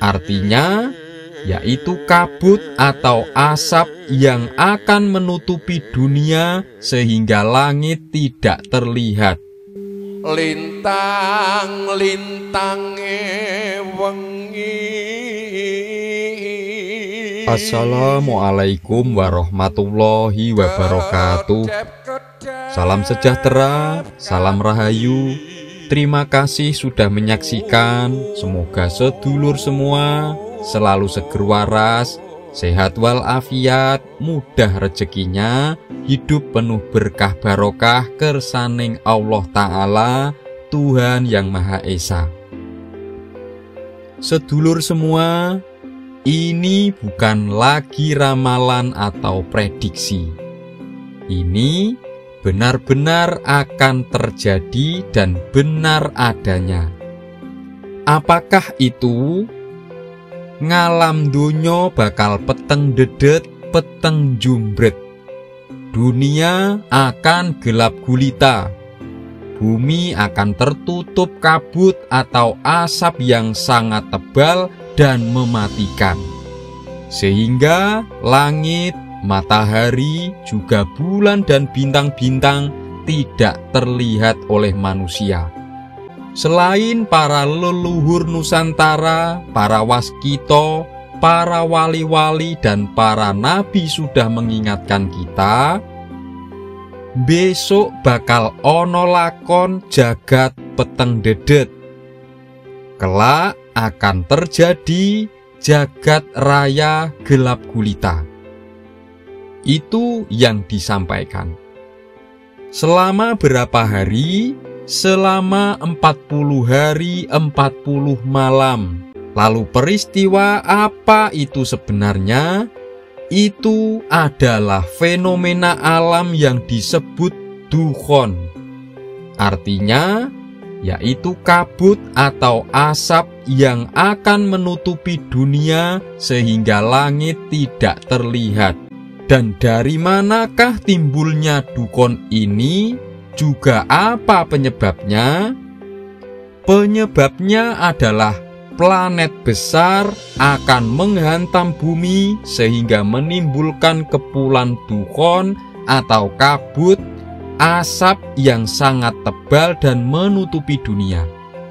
Artinya, yaitu kabut atau asap yang akan menutupi dunia sehingga langit tidak terlihat. Lintang-lintange wengi. Assalamualaikum warahmatullahi wabarakatuh. Salam sejahtera, salam rahayu. Terima kasih sudah menyaksikan. Semoga sedulur semua selalu seger waras, sehat walafiat, mudah rezekinya, hidup penuh berkah barokah kersaning Allah Ta'ala, Tuhan yang Maha Esa. Sedulur semua, ini bukan lagi ramalan atau prediksi. Ini benar-benar akan terjadi dan benar adanya. Apakah itu? Ngalam dunyo bakal peteng dedet, peteng jumbret. Dunia akan gelap gulita. Bumi akan tertutup kabut atau asap yang sangat tebal dan mematikan. Sehingga langit, matahari, juga bulan dan bintang-bintang tidak terlihat oleh manusia. Selain para leluhur Nusantara, para waskito, para wali-wali dan para nabi sudah mengingatkan kita, besok bakal ono lakon jagat peteng dedet. Kelak akan terjadi jagat raya gelap gulita. Itu yang disampaikan. Selama berapa hari? Selama 40 hari 40 malam. Lalu peristiwa apa itu sebenarnya? Itu adalah fenomena alam yang disebut dukhon. Artinya, yaitu kabut atau asap yang akan menutupi dunia sehingga langit tidak terlihat. Dan dari manakah timbulnya dukhon ini? Juga apa penyebabnya? Penyebabnya adalah planet besar akan menghantam bumi sehingga menimbulkan kepulan dukhon atau kabut asap yang sangat tebal dan menutupi dunia.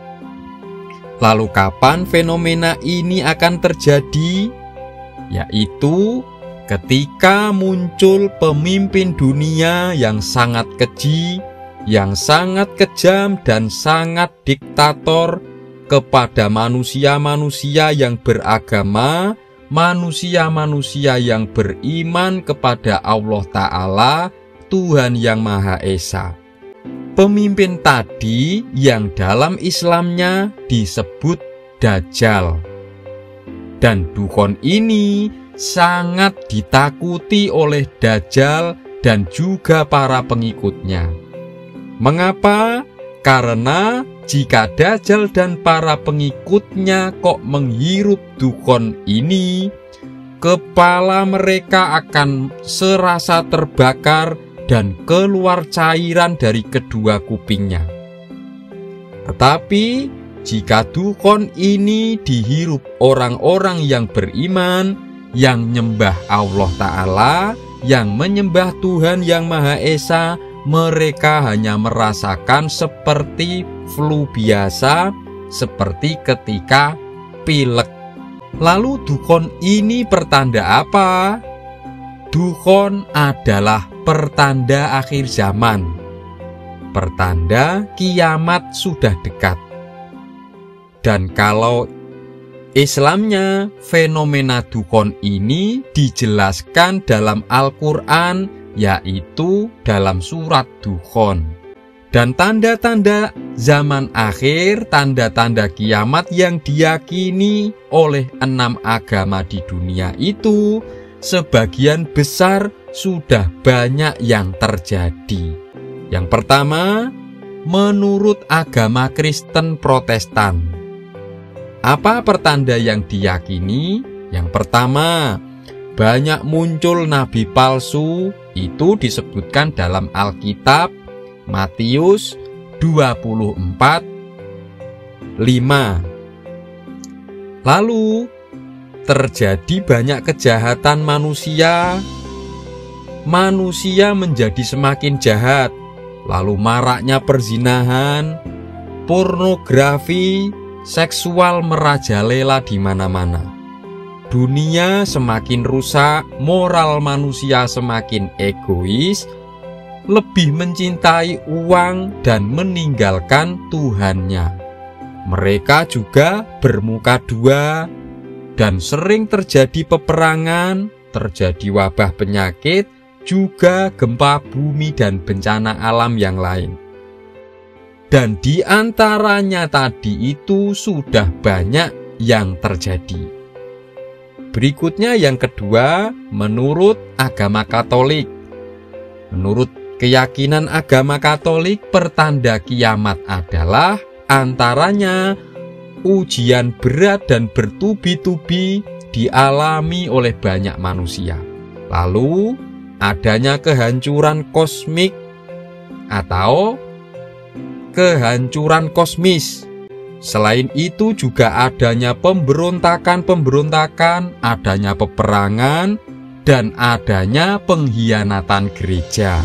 Lalu kapan fenomena ini akan terjadi? Yaitu ketika muncul pemimpin dunia yang sangat keji, yang sangat kejam dan sangat diktator kepada manusia-manusia yang beragama, manusia-manusia yang beriman kepada Allah Ta'ala, Tuhan yang Maha Esa. Pemimpin tadi yang dalam Islamnya disebut Dajjal. Dan dukhon ini sangat ditakuti oleh Dajjal dan juga para pengikutnya. Mengapa? Karena jika Dajjal dan para pengikutnya kok menghirup dukhon ini, kepala mereka akan serasa terbakar dan keluar cairan dari kedua kupingnya. Tetapi jika dukhon ini dihirup orang-orang yang beriman, yang menyembah Allah Ta'ala, yang menyembah Tuhan yang Maha Esa, mereka hanya merasakan seperti flu biasa, seperti ketika pilek. Lalu dukhon ini pertanda apa? Dukhon adalah pertanda akhir zaman, pertanda kiamat sudah dekat. Dan kalau Islamnya, fenomena dukhon ini dijelaskan dalam Al-Quran, yaitu dalam surat Dukhon. Dan tanda-tanda zaman akhir, tanda-tanda kiamat yang diyakini oleh 6 agama di dunia itu, sebagian besar sudah banyak yang terjadi. Yang pertama, menurut agama Kristen Protestan. Apa pertanda yang diyakini? Yang pertama, banyak muncul nabi palsu. Itu disebutkan dalam Alkitab Matius 24:5. Lalu terjadi banyak kejahatan manusia. Manusia menjadi semakin jahat. Lalu maraknya perzinahan, pornografi, seksual merajalela di mana-mana. Dunia semakin rusak, moral manusia semakin egois, lebih mencintai uang dan meninggalkan Tuhannya. Mereka juga bermuka dua dan sering terjadi peperangan, terjadi wabah penyakit, juga gempa bumi dan bencana alam yang lain. Dan di antaranya tadi itu sudah banyak yang terjadi. Berikutnya yang kedua, menurut agama Katolik. Menurut keyakinan agama Katolik, pertanda kiamat adalah antaranya ujian berat dan bertubi-tubi dialami oleh banyak manusia. Lalu adanya kehancuran kosmik atau kehancuran kosmis. Selain itu juga adanya pemberontakan-pemberontakan, adanya peperangan, dan adanya pengkhianatan gereja.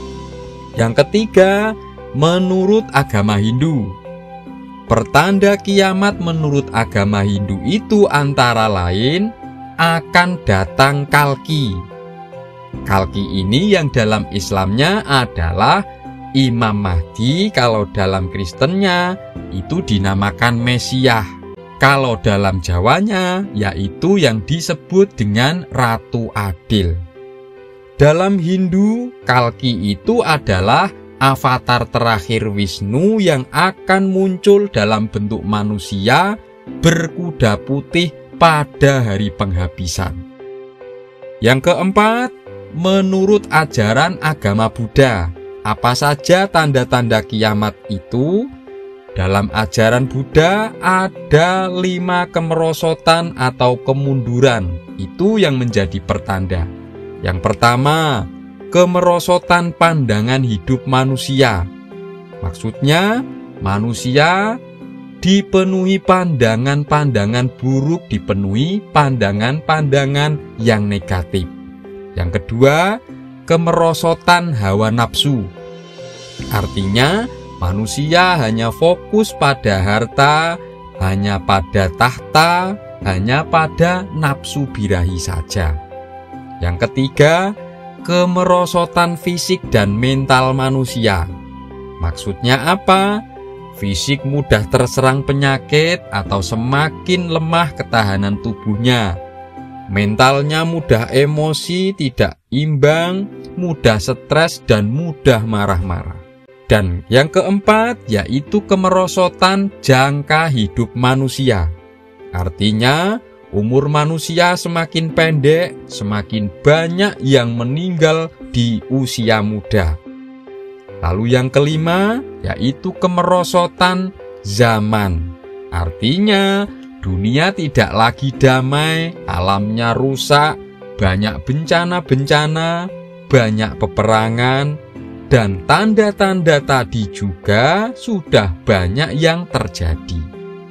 Yang ketiga, menurut agama Hindu. Pertanda kiamat menurut agama Hindu itu antara lain akan datang Kalki. Kalki ini yang dalam Islamnya adalah Imam Mahdi, kalau dalam Kristennya itu dinamakan Mesias. Kalau dalam Jawanya yaitu yang disebut dengan Ratu Adil. Dalam Hindu, Kalki itu adalah avatar terakhir Wisnu yang akan muncul dalam bentuk manusia berkuda putih pada hari penghabisan. Yang keempat, menurut ajaran agama Buddha. Apa saja tanda-tanda kiamat itu? Dalam ajaran Buddha ada 5 kemerosotan atau kemunduran. Itu yang menjadi pertanda. Yang pertama, kemerosotan pandangan hidup manusia. Maksudnya, manusia dipenuhi pandangan-pandangan buruk, dipenuhi pandangan-pandangan yang negatif. Yang kedua, kemerosotan hawa nafsu. Artinya, manusia hanya fokus pada harta, hanya pada tahta, hanya pada nafsu birahi saja. Yang ketiga, kemerosotan fisik dan mental manusia. Maksudnya apa? Fisik mudah terserang penyakit atau semakin lemah ketahanan tubuhnya. Mentalnya mudah emosi, tidak imbang, mudah stres, dan mudah marah-marah. Dan yang keempat yaitu kemerosotan jangka hidup manusia. Artinya umur manusia semakin pendek, semakin banyak yang meninggal di usia muda. Lalu yang kelima yaitu kemerosotan zaman. Artinya dunia tidak lagi damai, alamnya rusak, banyak bencana-bencana, banyak peperangan, dan tanda-tanda tadi juga sudah banyak yang terjadi.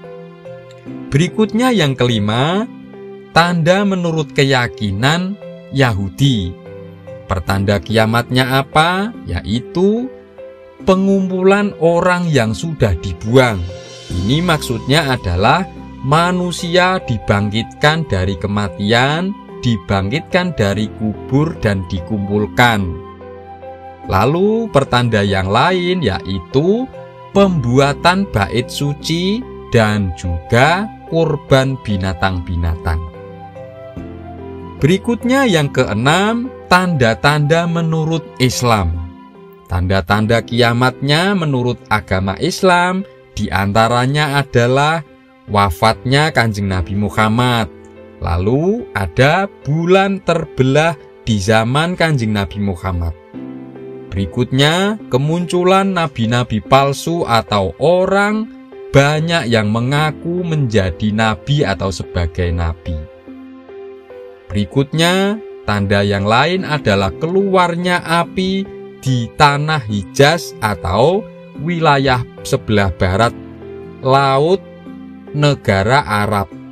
Berikutnya yang kelima, tanda menurut keyakinan Yahudi. Pertanda kiamatnya apa? Yaitu pengumpulan orang yang sudah dibuang. Ini maksudnya adalah manusia dibangkitkan dari kematian, dibangkitkan dari kubur dan dikumpulkan. Lalu pertanda yang lain yaitu pembuatan bait suci dan juga kurban binatang-binatang. Berikutnya yang keenam, tanda-tanda menurut Islam. Tanda-tanda kiamatnya menurut agama Islam diantaranya adalah wafatnya Kanjeng Nabi Muhammad. Lalu ada bulan terbelah di zaman Kanjeng Nabi Muhammad. Berikutnya, kemunculan nabi-nabi palsu atau orang banyak yang mengaku menjadi nabi atau sebagai nabi. Berikutnya, tanda yang lain adalah keluarnya api di tanah Hijaz atau wilayah sebelah barat laut negara Arab.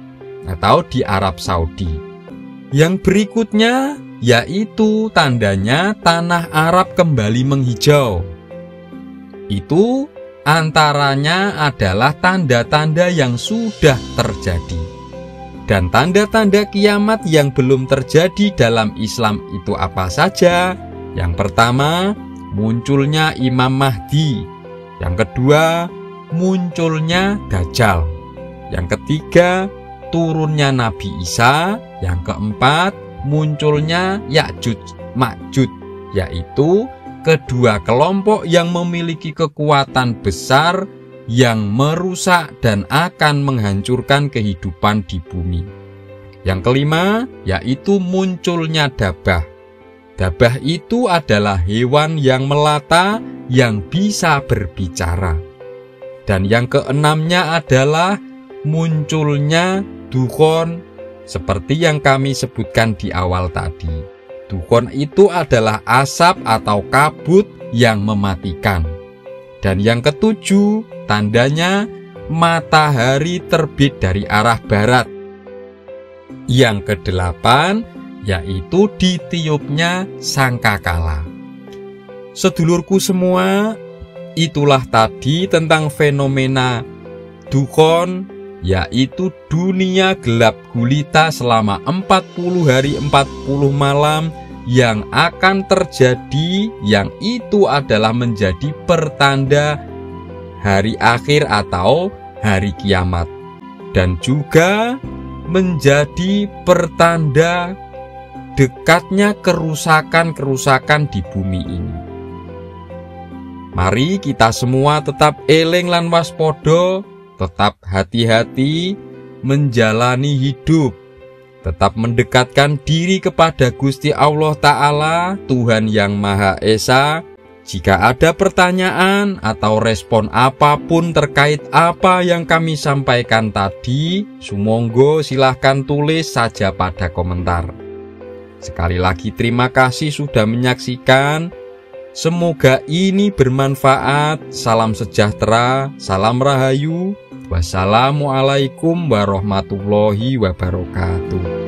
atau di Arab Saudi. Yang berikutnya yaitu tandanya tanah Arab kembali menghijau. Itu antaranya adalah tanda-tanda yang sudah terjadi. Dan tanda-tanda kiamat yang belum terjadi dalam Islam itu apa saja? Yang pertama, munculnya Imam Mahdi. Yang kedua, munculnya Dajjal. Yang ketiga, turunnya Nabi Isa. Yang keempat, munculnya Ya'juj Ma'juj, yaitu kedua kelompok yang memiliki kekuatan besar yang merusak dan akan menghancurkan kehidupan di bumi. Yang kelima, yaitu munculnya dabah. Dabah itu adalah hewan yang melata yang bisa berbicara. Dan yang keenamnya adalah munculnya dukhon, seperti yang kami sebutkan di awal tadi. Dukhon itu adalah asap atau kabut yang mematikan. Dan yang ketujuh, tandanya matahari terbit dari arah barat. Yang kedelapan, yaitu ditiupnya sangkakala. Sedulurku semua, itulah tadi tentang fenomena dukhon, yaitu dunia gelap gulita selama 40 hari 40 malam yang akan terjadi, yang itu adalah menjadi pertanda hari akhir atau hari kiamat, dan juga menjadi pertanda dekatnya kerusakan-kerusakan di bumi ini. Mari kita semua tetap eling lan waspada, tetap hati-hati menjalani hidup, tetap mendekatkan diri kepada Gusti Allah Ta'ala, Tuhan yang Maha Esa. Jika ada pertanyaan atau respon apapun terkait apa yang kami sampaikan tadi, sumonggo silahkan tulis saja pada komentar. Sekali lagi terima kasih sudah menyaksikan. Semoga ini bermanfaat. Salam sejahtera, salam rahayu. Wassalamualaikum warahmatullahi wabarakatuh.